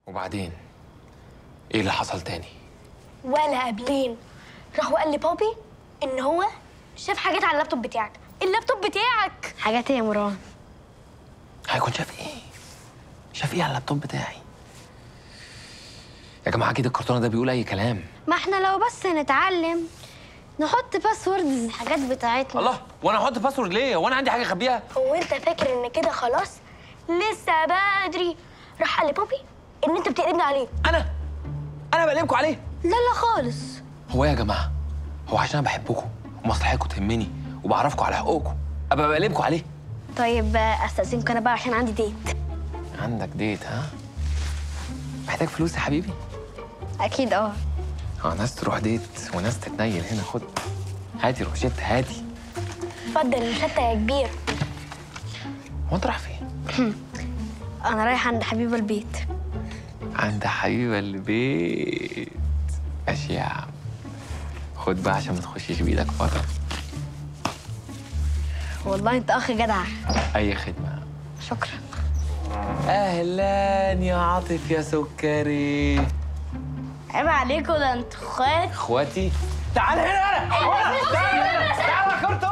وبعدين ايه اللي حصل تاني؟ ولا قبلين راح وقال لبابي ان هو شاف حاجات على اللابتوب بتاعك. اللابتوب بتاعك حاجات ايه يا مروان؟ هيكون شاف ايه؟ شاف ايه على اللابتوب بتاعي؟ يا جماعه اكيد الكرتونه ده بيقول اي كلام. ما احنا لو بس نتعلم نحط باسورد الحاجات بتاعتنا. الله، وانا احط باسورد ليه؟ هو انا عندي حاجه اخبيها؟ هو انت فاكر ان كده خلاص؟ لسه بدري. راح قال لبابي ان انت بتقلبني عليه. انا بقلبكم عليه؟ لا لا خالص. هو يا جماعه، هو عشان انا بحبكم ومصلحتكم تهمني وبعرفكم على حقوقكم ابقى بقلبكم عليه؟ طيب استأذنكم انا بقى عشان عندي ديت. عندك ديت ها؟ محتاج فلوس يا حبيبي؟ اكيد ناس تروح ديت وناس تتنيل. هنا خد، هاتي روشته هاتي. اتفضل روشته يا كبير. هو انت رايح فين؟ انا رايح عند حبيبه البيت. عند حبيبه البيت؟ ماشي يا عم، خد بقى عشان ما تخشيش بايدك بره. والله انت اخ جدع. اي خدمه. شكرا. اهلا يا عاطف يا سكري. عيب عليكم، ده انتوا اخوات. اخواتي؟ تعال هنا. تعال يا كرتون.